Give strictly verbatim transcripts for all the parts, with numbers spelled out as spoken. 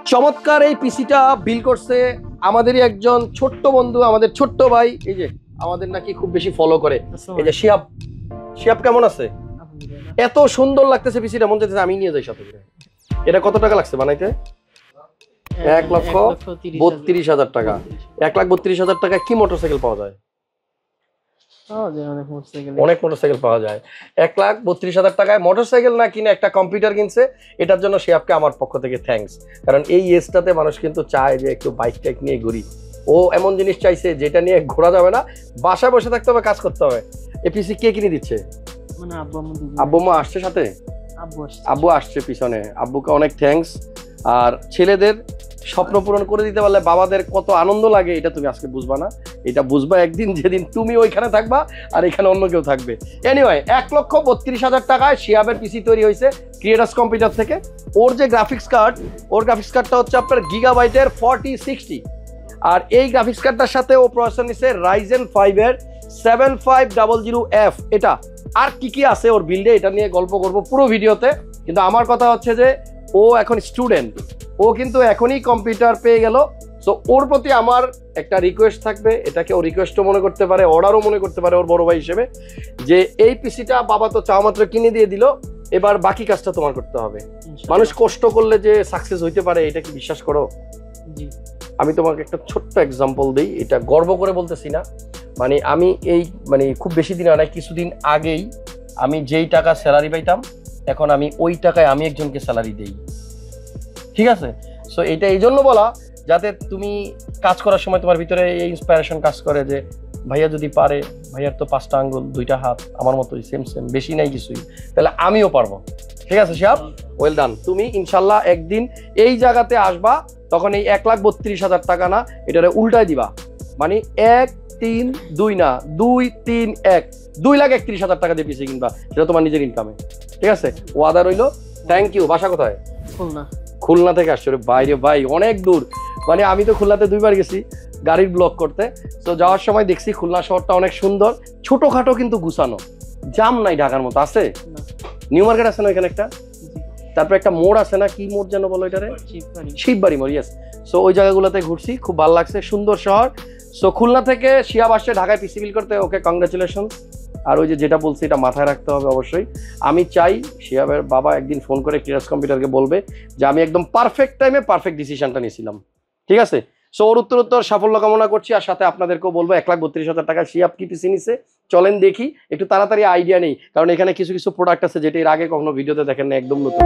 চমৎকার এই পিসিটা বিল করছে আমাদেরই একজন ছোট্ট বন্ধু, আমাদের ছোট্ট ভাই, এই যে আমাদের নাকি খুব বেশি ফলো করে, এই যে শিয়াব। শিয়াব কেমন আছে? এত সুন্দর লাগতেছে পিসিটা, মন চাইতেছে আমি নিয়ে যাই সাথে করে। এটা কত টাকা লাগছে বানাইতে? এক লক্ষ বত্রিশ হাজার টাকা। এক লাখ বত্রিশ হাজার টাকায় কি মোটরসাইকেল পাওয়া যায়? অনেক মোটরসাইকেল পাওয়া যায়। এক লাখ বত্রিশ হাজার টাকায় মোটরসাইকেল না কিনে একটা কম্পিউটার কিনছে, এটার জন্য শিয়াবকে আমার পক্ষ থেকে থ্যাঙ্কস। কারণ এই এজটাতে মানুষ কিন্তু চায় যে একটু বাইক টাইক নিয়ে ঘুরি। ও এমন জিনিস চাইছে যেটা নিয়ে ঘোরা যাবে না, বাসায় বসে থাকতে হবে, কাজ করতে হবে। এই পিসি কে কিনে দিচ্ছে? আব্বু মা আসছে সাথে, আব্বু আসছে পিছনে, আব্বুকে অনেক থ্যাঙ্কস। আর ছেলেদের স্বপ্ন পূরণ করে দিতে পারলে বাবাদের কত আনন্দ লাগে এটা তুমি আজকে বুঝবা না, এটা বুঝবা একদিন যেদিন তুমি ওইখানে থাকবা আর এখানে অন্য কেউ থাকবে। এনিওয়ে, এক লক্ষ বত্রিশ হাজার টাকায় শিয়াবের পিসি তৈরি হয়েছে ক্রিয়েটাস কম্পিউটার থেকে। ওর যে গ্রাফিক্স কার্ড, ওর গ্রাফিক্স কার্ডটা হচ্ছে আপনার গিগাবাইটের ফর্টি সিক্সটি। আর এই গ্রাফিক্স কার্ডটার সাথে ও প্রসেসর নিচ্ছে রাইজেন ফাইভ এর seven five double zero F. এটা আর কি কি আছে ওর বিল্ডে, এটা নিয়ে গল্প করবো পুরো ভিডিওতে। কিন্তু আমার কথা হচ্ছে যে ও এখন স্টুডেন্ট, ও কিন্তু এখনই কম্পিউটার পেয়ে গেল। সো ওর প্রতি আমার একটা রিকোয়েস্ট থাকবে, এটাকে ও রিকোয়েস্টও মনে করতে পারে, অর্ডারও মনে করতে পারে ওর বড় ভাই হিসেবে, যে এই পিসিটা বাবা তো চাওয়া মাত্র কিনে দিয়ে দিল, এবার বাকি কাজটা তোমার করতে হবে। মানুষ কষ্ট করলে যে সাকসেস হইতে পারে, এটা কি বিশ্বাস করো? আমি তোমাকে একটা ছোট্ট এক্সাম্পল দিই, এটা গর্ব করে বলতেছি না, মানে আমি এই মানে খুব বেশি দিন হয় না, কিছুদিন আগেই আমি যেই টাকা স্যালারি পাইতাম এখন আমি ওই টাকায় আমি একজনকে স্যালারি দেই। ঠিক আছে? সো এটা এই জন্য বলা যাতে তুমি কাজ করার সময় তোমার ভিতরে এই ইন্সপায়ারেশন কাজ করে যে ভাইয়া যদি পারে, ভাইয়ার তো পাঁচটা আঙ্গুল দুইটা হাত আমার মতোই, সেম সেম, বেশি নাই কিছুই, তাহলে আমিও পারবো। ঠিক আছে শিয়াব, ওয়েল ডান। তুমি ইনশাল্লাহ একদিন এই জায়গাতে আসবা, তখন এই এক লাখ বত্রিশ হাজার টাকা না, এটারে উল্টাই দিবা, মানে এক তিন দুই না, দুই তিন এক, দুই লাখ একত্রিশ হাজার টাকা দিয়ে পিসি কিনবা, সেটা তোমার নিজের ইনকামে। ঠিক আছে, ওয়াদা রইলো। Thank you. বাসা কোথায়? খুলনা। খুলনা থেকে আসছো রে বাইরে ভাই, অনেক দূর। মানে আমি তো খুলনাতে দুইবার গেছি গাড়ির ব্লগ করতে। তো যাওয়ার সময় দেখছি খুলনা শহরটা অনেক সুন্দর, ছোটখাটো কিন্তু গুছানো, জাম নাই ঢাকার মতো। আছে নিউ মার্কেট আছে না ওইখানে একটা, তারপর একটা মোড় আছে না, কি মোড় যেন বলো এটারে, শিববাড়ি মোড়। ইয়েস। সো ওই জায়গাগুলোতে ঘুরছি, খুব ভালো লাগছে, সুন্দর শহর। সো খুলনা থেকে শিয়াব আসছে ঢাকায় পিসি বিল করতে, ওকে কংগ্রাচুলেশন। আর ওই যে যেটা বলছি এটা মাথায় রাখতে হবে অবশ্যই। আমি চাই শিয়াবের বাবা একদিন ফোন করে ক্রিয়েটাস কম্পিউটারকে বলবে যে আমি একদম পারফেক্ট টাইমে পারফেক্ট ডিসিশনটা নিয়েছিলাম। ঠিক আছে? সো ওর উত্তর উত্তর সাফল্য কামনা করছি। আর সাথে আপনাদেরকেও বলবো এক লাখ বত্রিশ হাজার টাকা শিয়াব কি পিসি নিছে, চলেন দেখি। একটু তাড়াতাড়ি আইডিয়া নেই, কারণ এখানে কিছু কিছু প্রোডাক্ট আছে যেটা এর আগে কখনো ভিডিওতে দেখেন না, একদম নতুন।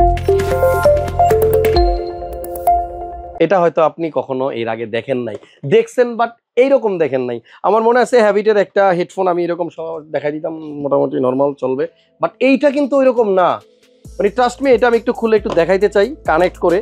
এটা হয়তো আপনি কখনো এর আগে দেখেন নাই, দেখছেন বাট এইরকম দেখেন নাই। আমার মনে আছে হ্যাভিটের একটা হেডফোন আমি এরকম দেখাই দিতাম, মোটামুটি নর্মাল চলবে, বাট এইটা কিন্তু ওইরকম না। মানে ট্রাস্ট মি, এটা আমি একটু খুলে একটু দেখাইতে চাই কানেক্ট করে।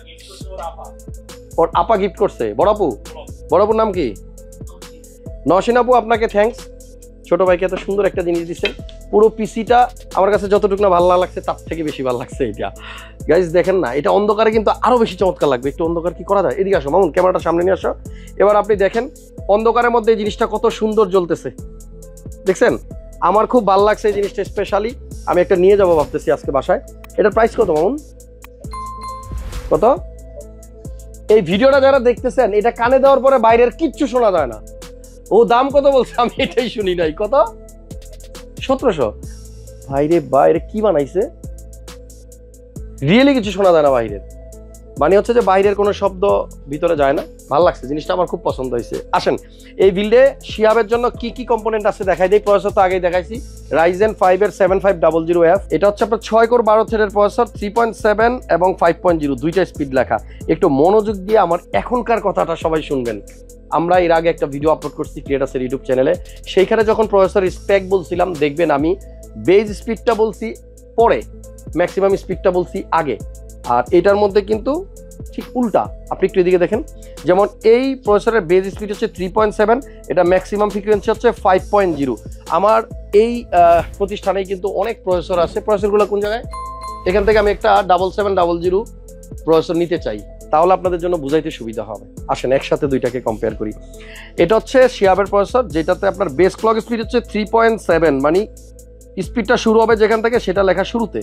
ওর আপা গিফট করছে, বড় আপু। বড় আপুর নাম কি? নওশিন আপু, আপনাকে থ্যাঙ্কস। ছোট ভাইকে এত সুন্দর একটা জিনিস দিচ্ছেন। পুরো পিসিটা আমার কাছে যতটুকু না ভালো লাগছে তার থেকে বেশি ভালো লাগছে এটা। গাইজ দেখেন না, এটা অন্ধকারে কিন্তু আরো বেশি চমৎকার লাগবে। একটু অন্ধকার কি করা যায়? এদিকে আসো মামুন, ক্যামেরাটা সামনে নিয়ে আসো। এবার আপনি দেখেন অন্ধকারের মধ্যে এই জিনিসটা কত সুন্দর জ্বলতেছে, দেখছেন? আমার খুব ভালো লাগছে এই জিনিসটা, স্পেশালি আমি একটা নিয়ে যাবো ভাবতেছি আজকে বাসায়। এটার প্রাইস কত মামুন? কত? এই ভিডিওটা যারা দেখতেছেন, এটা কানে দেওয়ার পরে বাইরের কিচ্ছু শোনা যায় না। ও দাম কত বলছে আমি এটাই শুনি নাই। কত? সতেরোশো। বাইরে বাইরে কি বানাইছে, রিয়েলি কিছু শোনা যায় না বাইরের। মানে হচ্ছে যে বাইরের কোনো শব্দ ভিতরে যায় না। ভালো লাগছে জিনিসটা, আমার খুব পছন্দ হয়েছে। আসেন এই বিল্ডে শিয়াবের জন্য কি কি কম্পোনেন্ট আছে দেখাই দিই। প্রসেসর তো আগেই দেখাইছি, রাইজেন ফাইভ এর seven five double zero F. এটা হচ্ছে আপনার ছয় কোর বারো থ্রেডের প্রসেসর, থ্রি পয়েন্ট সেভেন এবং ফাইভ পয়েন্ট জিরো দুইটা স্পিড লেখা। একটু মনোযোগ দিয়ে আমার এখনকার কথাটা সবাই শুনবেন। আমরা এর আগে একটা ভিডিও আপলোড করছি ক্রিয়েটাসের ইউটিউব চ্যানেলে, সেইখানে যখন প্রসেসর স্পেক বলছিলাম, দেখবেন আমি বেজ স্পিডটা বলছি পরে, ম্যাক্সিমাম স্পিডটা বলছি আগে। আর এটার মধ্যে কিন্তু ঠিক উল্টা। আপনি একটু এদিকে দেখেন, যেমন এই প্রসেসরের বেজ স্পিড হচ্ছে থ্রি পয়েন্ট সেভেন, এটা ম্যাক্সিমাম ফ্রিকোয়েন্সি হচ্ছে ফাইভ পয়েন্ট জিরো। আমার এই প্রতিষ্ঠানেই কিন্তু অনেক প্রসেসর আছে। প্রসেসরগুলো কোন জায়গায়? এখান থেকে আমি একটা double seven double zero processor নিতে চাই, তাহলে আপনাদের জন্য বুঝাইতে সুবিধা হবে। আসেন একসাথে দুইটাকে কম্পেয়ার করি। এটা হচ্ছে শিয়াবের প্রসেসর, যেটাতে আপনার বেস ক্লক স্পিড হচ্ছে থ্রি পয়েন্ট সেভেন, মানে স্পিডটা শুরু হবে যেখান থেকে সেটা লেখা শুরুতে।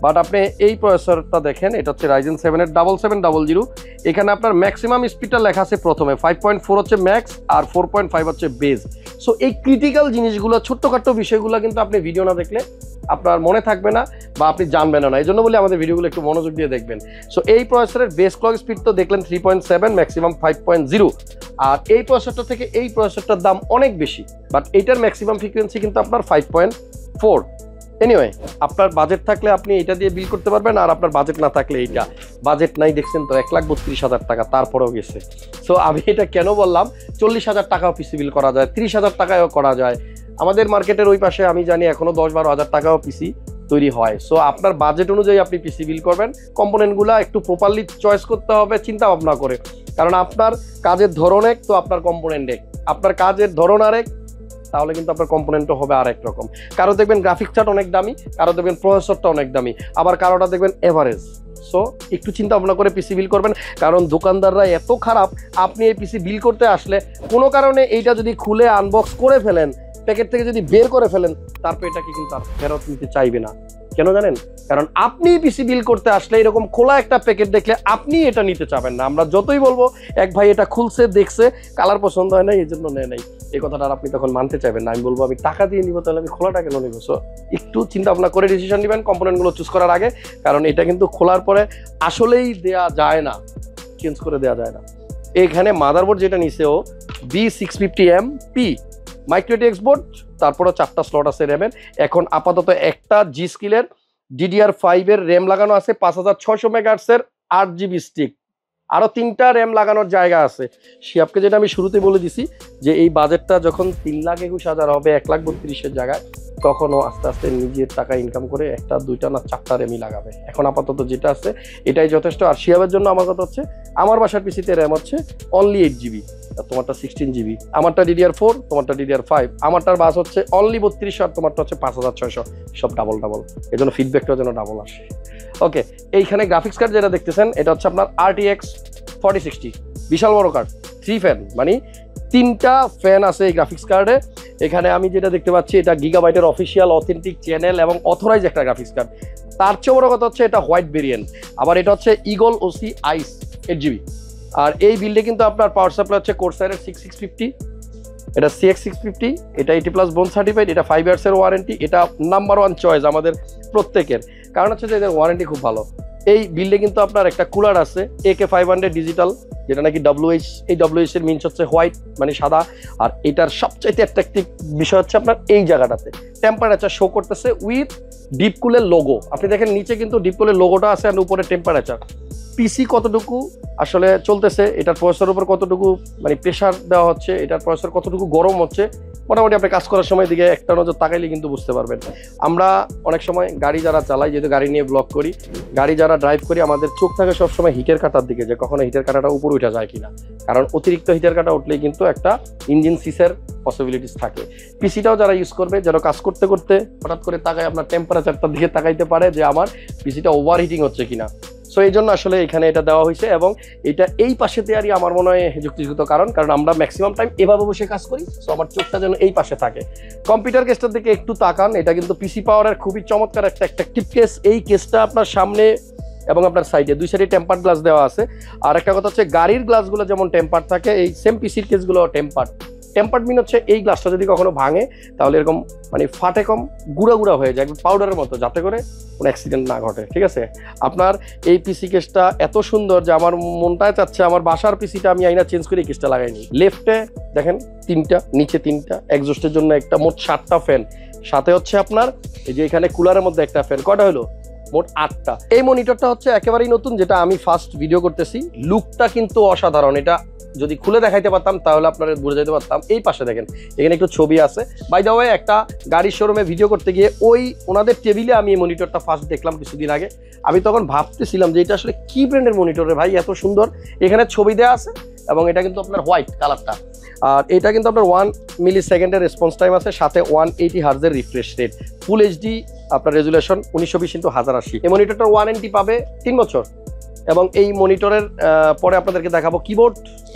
বাট আপনি এই প্রসেসরটা দেখেন, এটা হচ্ছে রাইজেন সেভেন এর ডাবল সেভেন ডাবল জিরো। এখানে আপনার ম্যাক্সিমাম স্পিডটা লেখা আছে প্রথমে, ফাইভ পয়েন্ট ফোর হচ্ছে ম্যাক্স আর ফোর পয়েন্ট ফাইভ হচ্ছে বেজ। সো এই ক্রিটিক্যাল জিনিসগুলো, ছোট্টখাট্ট বিষয়গুলো কিন্তু আপনি ভিডিও না দেখলে আপনার মনে থাকবে না বা আপনি জানবেন না। এই জন্য বলে আমাদের ভিডিওগুলো একটু মনোযোগ দিয়ে দেখবেন। সো এই প্রসেসরের বেস ক্লক স্পিড তো দেখলেন three point seven, maximum five point zero. আর এই প্রসেসরটা থেকে এই প্রসেসরটার দাম অনেক বেশি, বাট এইটার ম্যাক্সিমাম ফ্রিকোয়েন্সি কিন্তু আপনার ফাইভ পয়েন্ট ফোর। এনিওয়ে, আপনার বাজেট থাকলে আপনি এটা দিয়ে বিল করতে পারবেন, আর আপনার বাজেট না থাকলে এইটা। বাজেট নাই দেখছেন তো এক লাখ বত্রিশ হাজার টাকা, তারপরেও গেছে। সো আমি এটা কেন বললাম, চল্লিশ হাজার টাকাও পিসি বিল করা যায়, ত্রিশ হাজার টাকায়ও করা যায়। আমাদের মার্কেটের ওই পাশে আমি জানি এখনো দশ বারো হাজার টাকাও পিসি তৈরি হয়। সো আপনার বাজেট অনুযায়ী আপনি পিসি বিল করবেন, কম্পোনেন্টগুলো একটু প্রপারলি চয়েস করতে হবে চিন্তা ভাবনা করে। কারণ আপনার কাজের ধরন এক, তো আপনার কম্পোনেন্ট এক। আপনার কাজের ধরন আরেক, তাহলে কিন্তু আপনার কম্পোনেন্টও হবে আরেক রকম। কারো দেখবেন গ্রাফিক্স কার্ড অনেক দামি, কারো দেখবেন প্রসেসরটা অনেক দামি, আবার কারোটা দেখবেন এভারেজ। সো একটু চিন্তা ভাবনা করে পিসি বিল করবেন, কারণ দোকানদাররা এত খারাপ, আপনি এই পিসি বিল করতে আসলে কোনো কারণে এইটা যদি খুলে আনবক্স করে ফেলেন, প্যাকেট থেকে যদি বের করে ফেলেন, তারপর এটাকে কিন্তু আর ফেরত নিতে চাইবে না। কেন জানেন? কারণ আপনি পিসি বিল করতে আসলে এরকম খোলা একটা প্যাকেট দেখলে আপনি এটা নিতে চাবেন না। আমরা যতই বলবো এক ভাই এটা খুলছে, দেখছে, কালার পছন্দ হয় না, এই জন্য নেয় নাই, এই কথাটা আপনি তখন মানতে চাইবেন না। আমি বলবো আমি টাকা দিয়ে নিব, তাহলে আমি খোলাটা কেন নিব? সো একটু চিন্তা ভাবনা করে ডিসিশন নেবেন কম্পোনেন্টগুলো চুজ করার আগে, কারণ এটা কিন্তু খোলার পরে আসলেই দেয়া যায় না, চেঞ্জ করে দেওয়া যায় না। এখানে মাদারবোর্ড যেটা নিছে ও B six fifty M P micro T X board, তারপরও চারটা স্লট আছে র্যামের। এখন আপাতত একটা জি স্কিলের ডিডিআর ফাইভ এর র্যাম লাগানো আছে, পাঁচ হাজার ছয়শো মেগাহার্টজের আট জিবি স্টিক, আরও তিনটা র্যাম লাগানোর জায়গা আছে। শিয়াবকে যেটা আমি শুরুতে বলে দিছি যে এই বাজেটটা যখন তিন লাখ একুশ হাজার হবে, এক লাখ বত্রিশের জায়গায়, তখনও আস্তে আস্তে নিজের টাকা ইনকাম করে একটা দুইটা না চারটা র্যামই লাগাবে। এখন আপাতত যেটা আছে এটাই যথেষ্ট। আর শিয়াবের জন্য আমার কথা হচ্ছে, আমার বাসার পিসিতে র্যাম হচ্ছে অনলি এইট জিবি, তোমারটা সিক্সটিন জিবি, আমারটা ডিডিআর ফোর, তোমারটা ডিডিআর ফাইভ, আমারটার বাস হচ্ছে অনলি বত্রিশ, আর তোমারটা হচ্ছে পাঁচ হাজার ছয়শো, সব ডাবল ডাবল, এই জন্য ফিডব্যাকটাও যেন ডাবল আসে। ওকে, এইখানে গ্রাফিক্স কার্ড যেটা দেখতেছেন এটা হচ্ছে আপনার আরটিএক্স ফর্টি সিক্সটি, বিশাল বড় কার্ড, থ্রি ফ্যান, মানে তিনটা ফ্যান আছে এই গ্রাফিক্স কার্ডে। এখানে আমি যেটা দেখতে পাচ্ছি এটা গিগাবাইটের অফিসিয়াল অথেন্টিক চ্যানেল এবং অথরাইজ একটা গ্রাফিক্স কার্ড। তার চেয়ে বড় কথা হচ্ছে এটা হোয়াইট ভেরিয়েন্ট, আবার এটা হচ্ছে Eagle OC ice eight GB. আর এই বিল্ডে কিন্তু আপনার পাওয়ার সাপ্লাই হচ্ছে কোরসায়ারের সিক্স সিক্স ফিফটি, এটা সি এক্স সিক্স ফিফটি, এটা এইটি প্লাস বোন সার্টিফাইড, এটা ফাইভ ইয়ার্সের ওয়ারেন্টি, এটা নাম্বার ওয়ান চয়েস আমাদের প্রত্যেকের, কারণ হচ্ছে যে এদের ওয়ারেন্টি খুব ভালো। এই বিল্ডে কিন্তু আপনার একটা কুলার আছে A K five hundred digital, যেটা নাকি ডাব্লিউএইচ, এই ডাব্লিউএইচ এর মিনস হচ্ছে হোয়াইট, মানে সাদা। আর এটার সবচাইতে অ্যাট্রাকটিভ বিষয় হচ্ছে আপনার এই জায়গাটাতে টেম্পারেচার শো করতেছে উইথ ডিপ কুলের লোগো। আপনি দেখেন নিচে কিন্তু ডিপ কুলের লোগোটা আছে, আর উপরে টেম্পারেচার। পিসি কতটুকু আসলে চলতেছে, এটার প্রসেসরের উপর কতটুকু মানে প্রেশার দেওয়া হচ্ছে, এটার প্রসেসর কতটুকু গরম হচ্ছে, মোটামুটি আপনি কাজ করার সময় দিকে একটা নজর তাকাইলে কিন্তু বুঝতে পারবেন। আমরা অনেক সময় গাড়ি যারা চালাই, যেহেতু গাড়ি নিয়ে ব্লগ করি, গাড়ি যারা ড্রাইভ করি, আমাদের চোখ থাকে সবসময় হিটের কাটার দিকে, যে কখনো হিটের কাটাটা উপরে উঠে যায় কিনা, কারণ অতিরিক্ত হিটের কাটা উঠলেই কিন্তু একটা ইঞ্জিন সিসের পসিবিলিটিস থাকে। পিসিটাও যারা ইউজ করবে, যারা কাজ করতে করতে হঠাৎ করে তাকায় আপনার টেম্পারেচারটার দিকে তাকাইতে পারে যে আমার পিসিটা ওভার হিটিং হচ্ছে কিনা। সো এই জন্য আসলে এখানে এটা দেওয়া হয়েছে, এবং এটা এই পাশে দেওয়ারই আমার মনে হয় যুক্তিযুক্ত কারণ, কারণ আমরা ম্যাক্সিমাম টাইম এভাবে বসে কাজ করি। সো আমার চোখটা যেন এই পাশে থাকে। কম্পিউটার কেসটার দিকে একটু তাকান, এটা কিন্তু পিসি পাওয়ারের খুবই চমৎকার একটা অ্যাট্রাকটিভ কেস। এই কেসটা আপনার সামনে এবং আপনার সাইডে দুই সাইডে টেম্পার্ড গ্লাস দেওয়া আছে। আর একটা কথা হচ্ছে গাড়ির গ্লাসগুলো যেমন টেম্পার্ড থাকে, এই সেম পিসির কেসগুলো টেম্পার্ড। টেম্পার্ড মিন হচ্ছে এই গ্লাসটা যদি কখনো ভাঙে তাহলে এরকম মানে ফাটে কম গুঁড়া গুঁড়া হয়ে যায় পাউডারের মতো, যাতে করে কোনো অ্যাক্সিডেন্ট না ঘটে। ঠিক আছে, আপনার এই পিসি কেসটা এত সুন্দর যে আমার মনটায় চাচ্ছে আমার বাসার পিসিটা আমি আইনা চেঞ্জ করে কেসটা লাগাইনি। লেফটে দেখেন তিনটা, নিচে তিনটা, এক্সস্টের জন্য একটা, মোট সাতটা ফ্যান, সাথে হচ্ছে আপনার এই যে এখানে কুলারের মধ্যে একটা ফ্যান, কটা হলো মোট আটটা। এই মনিটরটা হচ্ছে একেবারেই নতুন, যেটা আমি ফার্স্ট ভিডিও করতেছি। লুকটা কিন্তু অসাধারণ, এটা যদি খুলে দেখাইতে পারতাম তাহলে আপনারা বুঝে যেতে পারতাম। এই পাশে দেখেন এখানে একটু ছবি আছে। বাই দ্য ওয়ে, একটা গাড়ির শোরুমে ভিডিও করতে গিয়ে ওই ওনাদের টেবিলে আমি এই মনিটরটা ফার্স্ট দেখলাম কিছুদিন আগে। আমি তখন ভাবতেছিলাম যে এটা আসলে কি ব্র্যান্ডের মনিটর রে ভাই, এত সুন্দর। এখানে ছবি দেওয়া আছে এবং এটা কিন্তু আপনার হোয়াইট কালারটা। আর এটা কিন্তু আপনার ওয়ান মিলি সেকেন্ডের রেসপন্স টাইম আছে, সাথে ওয়ান এইটি হার্জের রিফ্রেশ রেট, ফুল এইচডি আপনার রেজুলেশন উনিশশো বিশ ইন্টু হাজার আশি। এই মনিটরটার ওয়ারেন্টি পাবে তিন বছর। এবং এই মনিটরের পরে আপনাদেরকে দেখাবো কিবোর্ড।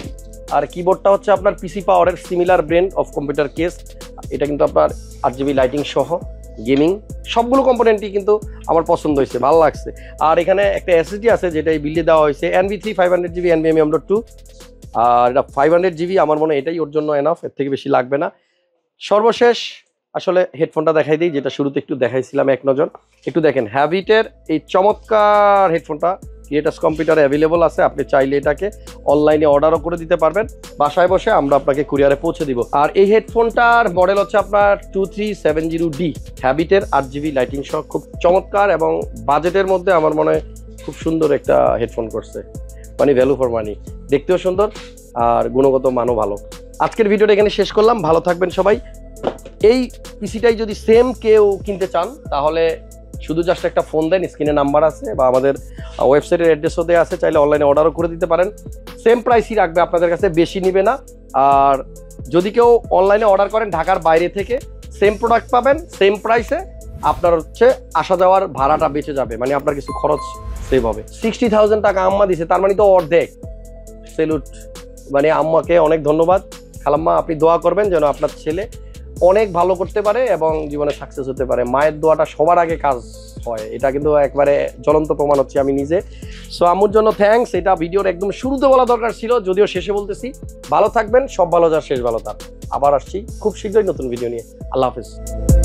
আর কিবোর্ডটা হচ্ছে আপনার পিসি পাওয়ারের similar brand of computer case. এটা কিন্তু আপনার আট জিবি লাইটিং সহ গেমিং সবগুলো কম্পোনেন্টই কিন্তু আমার পছন্দ হয়েছে, ভালো লাগছে। আর এখানে একটা এসএসডি আছে যেটা এই বিল্ডে দেওয়া হয়েছে N V three five hundred GB N V M dot two, আর এটা ফাইভ হান্ড্রেড জিবি আমার মনে হয় এটাই ওর জন্য এনাফ, এর থেকে বেশি লাগবে না। সর্বশেষ আসলে হেডফোনটা দেখাই দিই, যেটা শুরুতে একটু দেখাইছিলাম এক নজর। একটু দেখেন হ্যাভিটের এই চমৎকার হেডফোনটা ক্রিয়েটাস কম্পিউটারে অ্যাভেলেবল আছে, আপনি চাইলে এটাকে অনলাইনে অর্ডারও করে দিতে পারবেন, বাসায় বসে আমরা আপনাকে কুরিয়ারে পৌঁছে দিব। আর এই হেডফোনটার মডেল হচ্ছে আপনার two three seven zero D, হ্যাভিটের আট জিবি লাইটিং সহ খুব চমৎকার এবং বাজেটের মধ্যে আমার মনে হয় খুব সুন্দর একটা হেডফোন করছে, মানে ভ্যালু ফর মানি, দেখতেও সুন্দর আর গুণগত মানও ভালো। আজকের ভিডিওটা এখানে শেষ করলাম, ভালো থাকবেন সবাই। এই পিসিটাই যদি সেম কেউ কিনতে চান তাহলে শুধু জাস্ট একটা ফোন দেন, স্ক্রিনে নাম্বার আছে বা আমাদের ওয়েবসাইটের অ্যাড্রেসও দেওয়া আছে, চাইলে অনলাইনে অর্ডারও করে দিতে পারেন। সেম প্রাইসই রাখবে আপনাদের কাছে, বেশি নিবে না। আর যদি কেউ অনলাইনে অর্ডার করেন ঢাকার বাইরে থেকে, সেম প্রোডাক্ট পাবেন সেম প্রাইসে, আপনার হচ্ছে আসা যাওয়ার ভাড়াটা বেঁচে যাবে, মানে আপনার কিছু খরচ সেভ হবে। সিক্সটি থাউজেন্ড টাকা আম্মা দিছে, তার মানে তো অর্ধেক। সেলুট, মানে আম্মাকে অনেক ধন্যবাদ। খালাম্মা আপনি দোয়া করবেন যেন আপনার ছেলে অনেক ভালো করতে পারে এবং জীবনে সাকসেস হতে পারে। মায়ের দোয়াটা সবার আগে কাজ হয়, এটা কিন্তু একবারে জ্বলন্ত প্রমাণ হচ্ছে আমি নিজে। সো আম্মুর জন্য থ্যাঙ্কস, এটা ভিডিওর একদম শুরুতে বলা দরকার ছিল, যদিও শেষে বলতেছি। ভালো থাকবেন, সব ভালো যার শেষ ভালো তার। আবার আসছি খুব শীঘ্রই নতুন ভিডিও নিয়ে। আল্লাহ হাফেজ।